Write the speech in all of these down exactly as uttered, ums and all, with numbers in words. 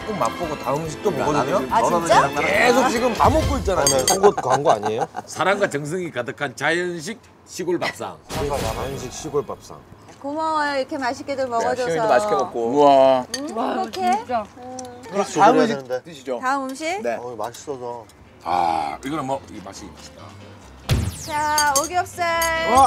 조금 맛보고 다음 음식도 보거든요. 아 진짜? 계속 지금 다 먹고 있잖아요. 속옷 광고 아니에요? 사랑과 정성이 가득한 자연식 시골 밥상. 자연식 시골 밥상. 고마워요. 이렇게 맛있게들 먹어줘서. 시원이도 맛있게 먹고. 우와. 음, 행복해. 진짜. 다음 음식 드시죠. 다음 음식. 네. 어, 맛있어서. 아, 이거는 뭐 이 맛이 맛있다. 자, 오겹살. 와.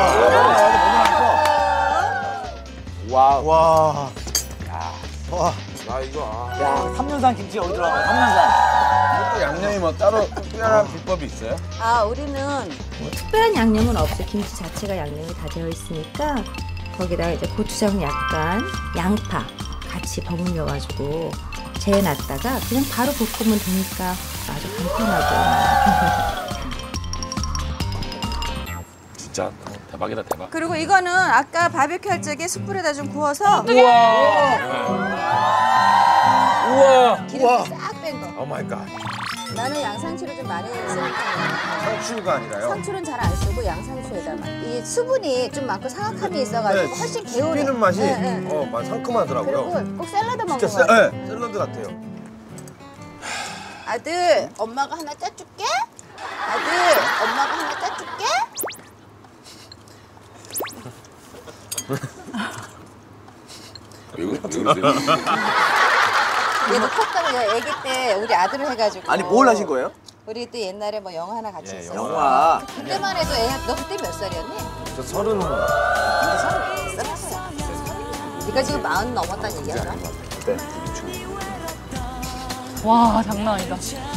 와. 와. 아 이거 아. 야, 삼년산 김치 어디 들어가요? 삼년산. 이것도 양념이 뭐 따로 특별한 비법이 있어요? 아, 우리는 특별한 양념은 없어요. 김치 자체가 양념이 다 되어 있으니까 거기다가 이제 고추장 약간, 양파 같이 버무려가지고 재놨다가 그냥 바로 볶으면 되니까 아주 간편하게. 진짜 대박이다 대박. 그리고 이거는 아까 바비큐 할 적에 숯불에다 좀 구워서 우와. 기름 싹 뺀 거. 오 마이 갓. 나는 양상추를 좀 많이 쓰는 편이에요. 상추가 아니라요? 상추는 잘 안 쓰고 양상추에다만. 이 수분이 좀 많고 사각함이 있어가지고 훨씬 개운해. 씹히는 맛이 네, 네. 어, 막 상큼하더라고요. 그리고 꼭 샐러드 먹는 진짜 거 세, 같아. 네, 샐러드 같아요. 아들, 엄마가 하나 짜줄게. 아들, 엄마가 하나 짜줄게. 왜 그래? 왜 그래? 얘도 컸다가 애기 때 우리 아들을 해가지고. 아니 뭘 하신 거예요? 우리 또 옛날에 뭐 영화 하나 같이 예, 했어. 영화. 그때만 해도 애, 너 그때 몇 살이었니? 저 서른. 네가 지금 마흔 넘었다는 얘기야, 너? 네. 와, 장난 아니다.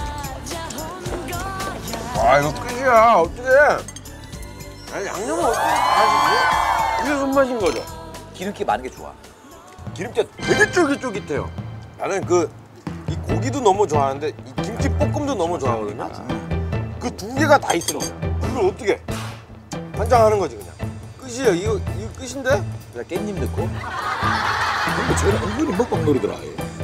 와 이거 끝이야. 어떡해. 아니 양념은 어떻게 하시지? 이게 손맛인 거죠? 기름기 많은 게 좋아. 기름기가 되게 쫄깃쫄깃해요. 나는 그 이 고기도 너무 좋아하는데 이 김치 볶음도 너무 좋아하거든요. 그 두 개가 다 있어. 이걸 어떻게? 한장하는 거지 그냥. 끝이에요. 이거 이거 끝인데? 그냥 깻잎 넣고. 근데 저는 은근히 먹방 노리더라.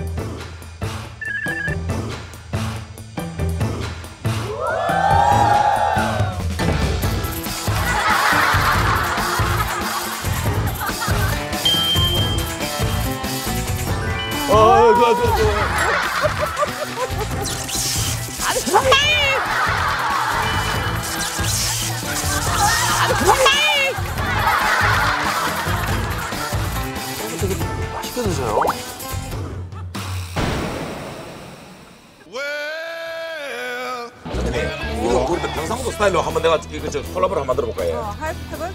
아, 좋아, 좋아, 좋아. 되게 맛있게 드세요. 이거 우리 또 경상도 스타일로 한번 내가 이거 저 콜라보를 한번 만들어 볼까 해. 어, 할, 해볼?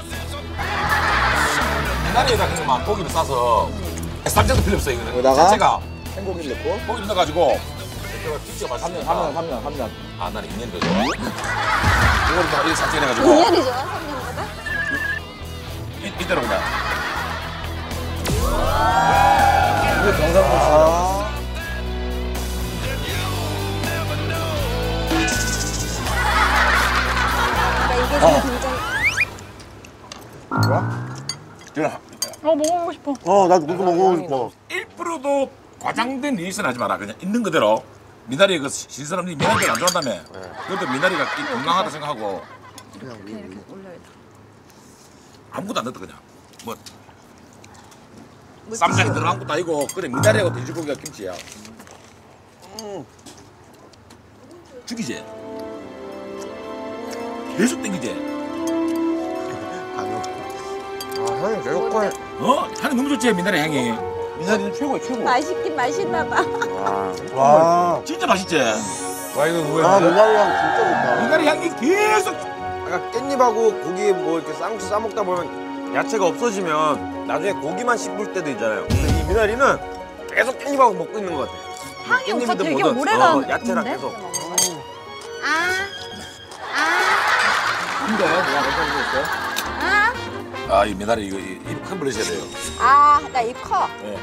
미나리에다 그냥 막 고기를 싸서 쌈장도 필요 없어 이거는. 여기다가? 자체가 생고기를 넣고. 고기를 넣어가지고 김치가 맛있으니까. 삼 년, 삼 년, 삼 년. 아 나는 이 년 더 좋아. 이거를 다 이렇게 삭제 해가지고 이 년이 좋아, 삼 년보다? 이, 이대로 그냥. 이거 경상도 아. 그러니까 이게 지금 굉장히. 저는 어, 먹어보고 싶어. 어, 나도 그거 먹어보고 싶어. 일 퍼센트도 과장된 리액션 하지 마라. 그냥 있는 그대로. 미나리 그 신선함, 미나리를 안 좋아한다며. 그것도 미나리가 이 건강하다 생각하고. 이렇게 이렇게 올려야 돼. 아무것도 안 넣었다 그냥. 뭐 쌈장이 들어간 것도 아니고 그래 미나리하고 돼지고기가 김치야. 음. 죽이지? 계속 땡기지? 아, 향이 계속 꺼내. 어? 향이 너무 좋지 미나리 향이. 미나리는 최고야, 최고. 맛있긴 맛있나 봐. 와. 진짜 맛있지? 와, 이거 뭐야? 아, 미나리랑 진짜 좋다. 미나리 향이 계속. 아까 깻잎하고 고기 뭐 이렇게 쌍수 싸먹다 보면 야채가 없어지면 나중에 고기만 씹을 때도 있잖아요. 근데 이 미나리는 계속 깻잎하고 먹고 있는 것 같아. 향이 오빠 깻잎이든 되게 뭐든, 오래가 어, 야채랑 있는데? 계속. 아, 아, 근데 내가 괜찮은 거 있어요? 아, 아 이 미나리 이거 입큰 벌리셔야 돼요. 아, 나 입 커. 네.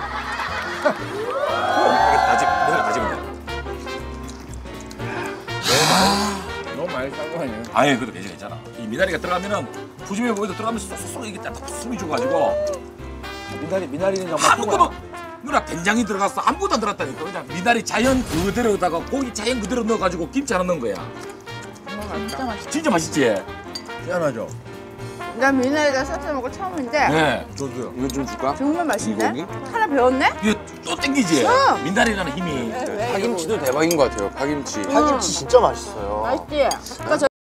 이렇게 다지 미나리 다지면 돼. 너무 많이 싼 거 아니에요? 아예 그래도 괜찮아 괜찮아. 이 미나리가 들어가면은 푸짐해 보이도 들어가면서 쏙쏙 이게 딱 숨이 줘가지고 미나리, 미나리는 정말 아무것도 최고야. 누나 된장이 들어갔어 아무것도 안 들어갔다니까 그냥 미나리 자연 그대로다가 고기 자연 그대로 넣어가지고 김치 하나 넣은 거야. 진짜 맛있어. 진짜 맛있지? 희한하죠? 난 미나리가 쌈싸 먹고 처음인데 네. 저도요. 이거 좀 줄까? 정말 맛있네. 이 하나 배웠네? 이게 또 땡기지. 응. 미나리라는 힘이. 파김치도 대박인 것 같아요. 파김치. 파김치 진짜 맛있어요. 맛있지? 그러니까 저